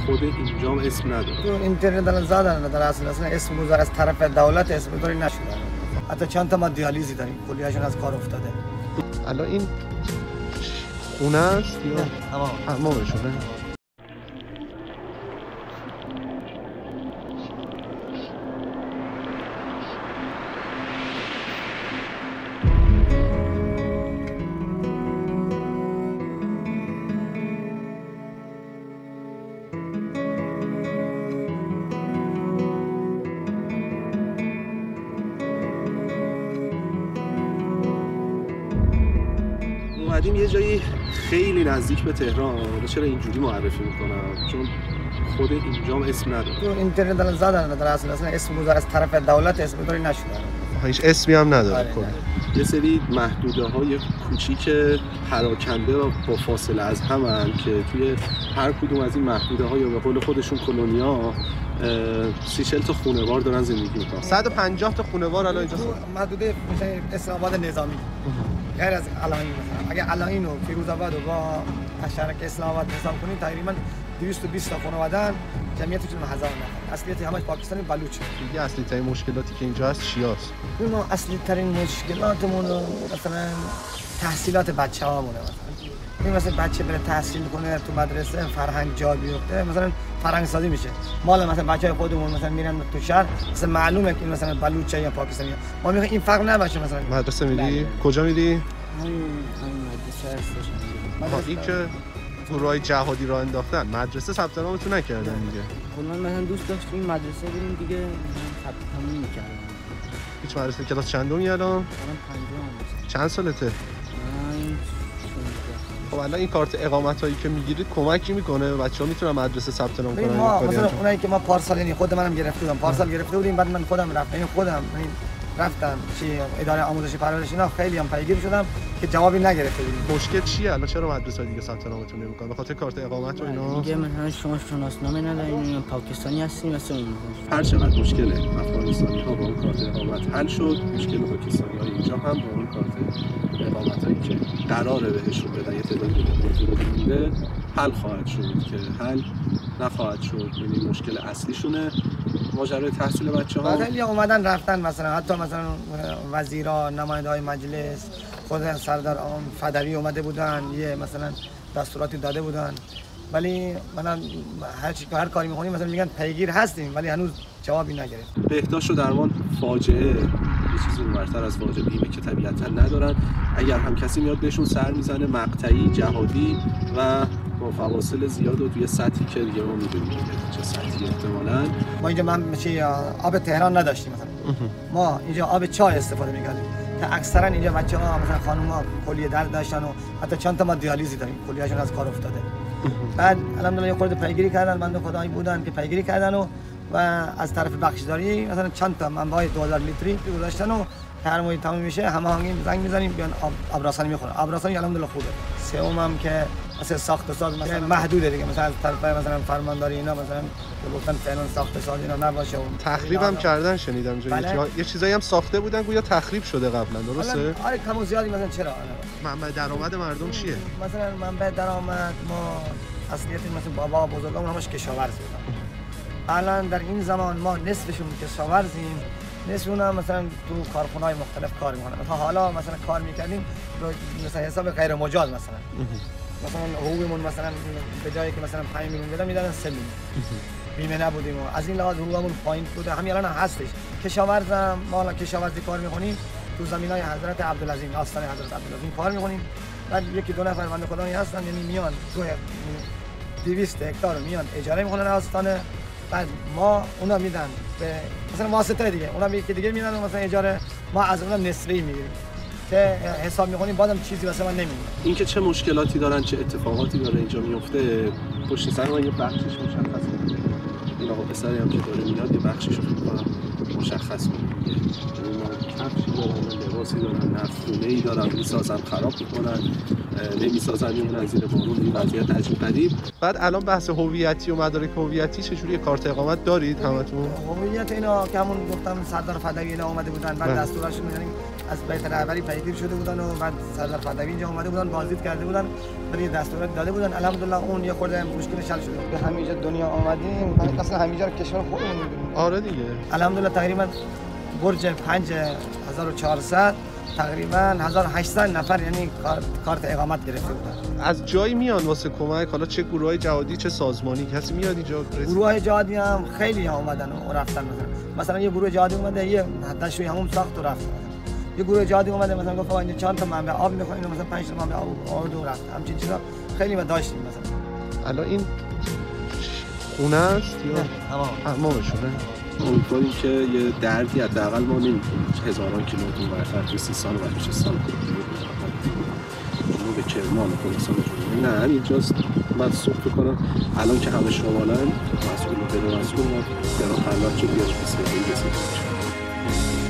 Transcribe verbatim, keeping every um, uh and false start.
خود اینجام اسم نداره. تو اینترنت دارن زدن در اصل اصلا اسم گذار از طرف دولت اسم گذاری نشده. حتی چند تا ما دیالیزی داریم کلیهشون از کار افتاده. الان این خونه است یا حمام حمامشونه؟ اومدیم یه جایی خیلی نزدیک به تهران. چرا اینجوری معرفی میکنم؟ چون خود اینجام اسم نداره. تو اینترنت دارن زدن در اصل اصلا اسم گذار از طرف دولت اسم گذاری نشده. هیچ اسمی هم نداره. آره یه سری محدوده های کوچیک پراکنده و با فاصله از همن که توی هر کدوم از این محدوده ها یا به قول خودشون کلونیا سی چهل تا خونه‌وار دارن زندگی میکنن. صد و پنجاه تا خونه‌وار الان اینجا محدوده میشه اسلام آباد نظامی. غیر از علائین مثلا اگه علائین و فیروزآباد و با شهرک اسلام آباد حساب کنیم تقریبا دویست و بیست تا خانواده جمعیتشون هزار نفر. اصلیت همش پاکستانی بلوچه. دیگه اصلی ترین مشکلاتی که اینجا هست چیاست؟ ما اصلی ترین مشکلاتمون مثلا تحصیلات بچه‌هامونه. مثلا این مثلا بچه بره تحصیل کنه تو مدرسه فرهنگ جا بیفته مثلا فرهنگ سازی میشه. مال مثلا بچهای خودمون مثلا میرن تو شهر مثلا معلومه که این مثلا بلوچه یا پاکستانی. ما میخوایم این فرق نباشه. مثلا مدرسه میری؟ کجا میری؟ همین همین مدرسه هستش. این که تو راه جهادی راه انداختن مدرسه ثبت نامتون نکردن دیگه. کلا مثلا دوست داشتیم مدرسه بریم دیگه ثبت نام نمی‌کردیم. هیچ مدرسه کلاس چندمی الان؟ الان پنجم. چند سالته؟ من خب الان این کارت اقامت هایی که میگیرید کمکی میکنه بچه‌ها میتونن مدرسه ثبت نام کنن؟ ما مثلا اونایی که ما پارسال یعنی خود منم گرفته بودم پارسال گرفته بودیم بعد من خودم رفتم یعنی خودم رفتم چی اداره آموزش پرورش اینا خیلی هم پیگیر شدم که جوابی نگرفته بودیم. مشکل چیه الان چرا مدرسه دیگه ثبت نامتون نمیکنن؟ به خاطر کارت اقامت و اینا دیگه مثلا شما شناسنامه ندارین پاکستانی هستین مثلا اون هر چقدر مشکل افغانستانی ها با اون کارت اقامت حل شد مشکل پاکستانی ها اینجا هم با اون کارت اقامت هایی که قراره بهشون بدن یه تعدادی بده حل خواهد شد که حل نخواهد شد. یعنی مشکل اصلیشونه ماجرای تحصیل بچه‌ها. خیلی اومدن رفتن مثلا حتی مثلا وزیرا نماینده‌های مجلس خود سردار فدوی اومده بودن یه مثلا دستوراتی داده بودن ولی منم هر چی هر کاری می‌کنیم مثلا میگن پیگیر هستیم ولی هنوز جوابی نگرفت. بهداشت و درمان فاجعه یه چیزی اونورتر از فاجعه بیمه که طبیعتا ندارن. اگر هم کسی میاد بهشون سر میزنه مقطعی جهادی و با فواصل زیاد و توی سطحی که دیگه ما می‌دونیم چه سطحی احتمالاً. ما اینجا من چی آب تهران نداشتیم مثلا ما اینجا آب چای استفاده می‌کردیم که اکثرا اینجا بچه‌ها مثلا خانوما کلیه درد داشتن و حتی چند تا ما دیالیزی داریم کلیهشون از کار افتاده. بعد الحمدلله یه خورده پیگیری کردن بنده خدایی بودن که پیگیری کردن و و از طرف بخشداری مثلا چند تا منبع دو هزار لیتری گذاشتن و هر موقع تموم میشه هماهنگی زنگ میزنیم بیان آبراسانی میخورن. آبراسانی الحمدلله خوبه. سوم هم که مثلا ساخت و ساز مثلا محدوده دیگه مثلا از طرف مثلا فرمانداری اینا مثلا گفتن فعلا ساخت ساز اینا نباشه. تخریب هم کردن شنیدم اینجا یه چیزایی هم ساخته بودن گویا تخریب شده قبلا درسته؟ آره کم و زیادی مثلا چرا؟ منبع درآمد مردم چیه؟ مثلا منبع درآمد ما اصلیت مثلا بابا بزرگان همش کشاورز بودن. الان در این زمان ما نصفشون کشاورزیم نصفشون هم مثلا تو کارخونه‌های مختلف کار میکنن. تا حالا مثلا کار میکردیم مثلا حساب غیر مجاز مثلا مثلا حقوقمون مثلا به جایی که مثلا پنج میلیون بدن میدادن سه میلیون بیمه نبودیم و از این لحاظ حقوقمون پایین بوده. همین الان هم هستش. کشاورزم ما الان کشاورزی کار میکنیم تو زمینای حضرت عبدالعظیم آستان حضرت عبدالعظیم کار میکنیم. بعد یکی دو نفر بنده خدایی هستن یعنی میان تو دویست هکتار میان اجاره میکنن آستانه بعد ما اونا میدن به مثلا واسطه دیگه اونا یکی دیگه میدن مثلا اجاره ما از اونا نصفی میگیریم که حساب میکنیم بازم چیزی واسه ما نمیمونه. این که چه مشکلاتی دارن چه اتفاقاتی داره اینجا میفته پشت سر ما یه بخشش مشخصه. این آقا پسری هم که داره میاد یه بخشش رو فکر کنم مشخص کنه. کفشی دارن لباسی دارن نفتونه‌ای دارن میسازن خراب میکنن نمیسازن میمونن زیر بارون. این وضعیت عجیب غریب. بعد الان بحث هویتی و مدارک هویتی چجوری کارت اقامت دارید همتون؟ هویت اینا که همون گفتم سردار فدوی اینا اومده بودن بعد دستوراشون میدونیم از بیت رهبری پیگیر شده بودن و بعد سردار پهلوی اینجا اومده بودن بازدید کرده بودن ولی دستورات داده بودن الحمدلله اون یه خورده مشکلش حل شده به همینجا دنیا آمدیم اصلا همینجا کشور خودمون میدونیم آره دیگه الحمدلله تقریبا برج پنج هزار و چهارصد تقریبا هزار و هشتصد نفر یعنی کارت اقامت گرفته بودن. از جایی میان واسه کمک حالا چه گروهای جهادی چه سازمانی کسی میاد اینجا؟ گروهای جهادی هم خیلی ها اومدن و رفتن مثلا مثلا یه گروه جهادی اومده یه دشوی همون ساخت و رفت یه گروه جهادی اومده مثلا گفت آقا اینجا چند تا منبع آب میخواین مثلا پنج تا منبع آب آورد و رفت همچین چیزا خیلی ما داشتیم مثلا. الان این خونه است یا حمامشونه؟ امیدواریم که یه دردی حداقل ما نمی‌کنیم هزاران کیلومتر ورتر تو سیستان و بلوچستان جنوب کرمان و خراسان جنوبی نه همینجاست. من صبح فکر کنم الان که همه شمالن مسئول و غیر مسئول ما در خلوت چه بیاش بسیاری بسیاری